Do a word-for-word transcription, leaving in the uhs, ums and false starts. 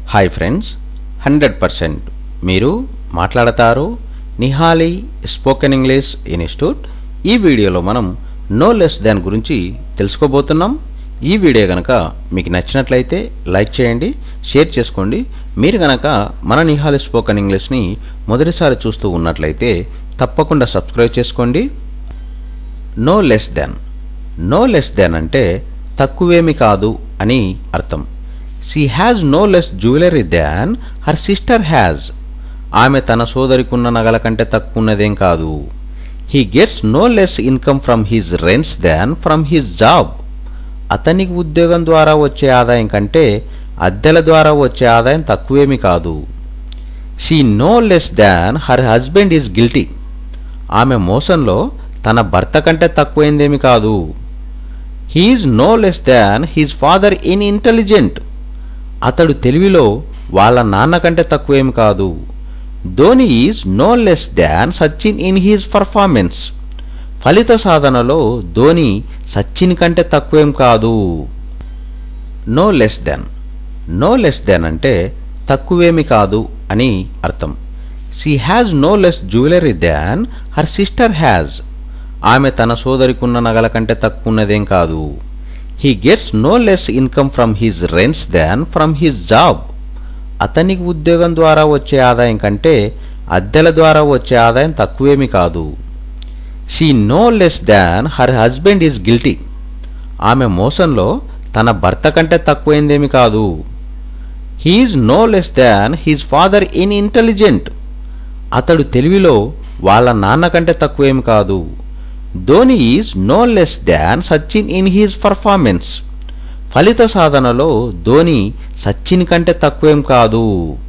Hi friends, hundred percent మీరు మాట్లాడతారు Nihali spoken English institute. ఈ వీడియోలో మనం నో లెస్ దాన్ గురించి తెలుసుకోబోతున్నాం. ఈ వీడియో కనుక మీకు నచ్చినట్లయితే లైక్ చేయండి, షేర్ చేసుకోండి. మీరు కనుక మన నిహాలి స్పోకెన్ ఇంగ్లీష్ని మొదటిసారి చూస్తూ ఉన్నట్లయితే తప్పకుండా సబ్స్క్రైబ్ చేసుకోండి. No less than no less than అంటే తక్కువేమి కాదు అని అర్థం. She has no less jewelry than her sister has. ఆమె తన సోదరికున్న నగల కంటే తక్కువ ఉన్నదేం కాదు. He gets no less income from his rents than from his job. అతనికి ఉద్యోగం ద్వారా వచ్చే ఆదాయం కంటే అద్దెల ద్వారా వచ్చే ఆదాయం తక్కువేమి కాదు. She no less than her husband is guilty. ఆమె మోసంలో తన భర్త కంటే తక్కువైందేమి కాదు. He is no less than his father in intelligent. అతడు తెలివిలో వాళ్ళ నాన్న కంటే తక్కువేమి కాదు. Dhoni is no less than Sachin in his performance. ఫలిత సాధనలో ధోని సచిన్ కంటే తక్కువేం కాదు. No less than no less than అంటే తక్కువేమి కాదు అని అర్థం. She has no less jewellery than her sister has. ఆమె తన సోదరికున్న నగల కంటే తక్కువ ఉన్నదేం కాదు. He gets no less income from his rents than from his job. అతనికి ఉద్యోగం ద్వారా వచ్చే ఆదాయం కంటే అద్దెల ద్వారా వచ్చే ఆదాయం తక్కువేమి కాదు. She no less than her husband is guilty. ఆమె మోసంలో తన భర్త కంటే తక్కువైందేమి కాదు. He is no less than his father in intelligent. అతడు తెలివిలో వాళ్ళ నాన్న కంటే తక్కువేమి కాదు. Dhoni is no less than Sachin in his performance. ఫలిత సాధనలో ధోని సచిన్ కంటే తక్కువేం కాదు.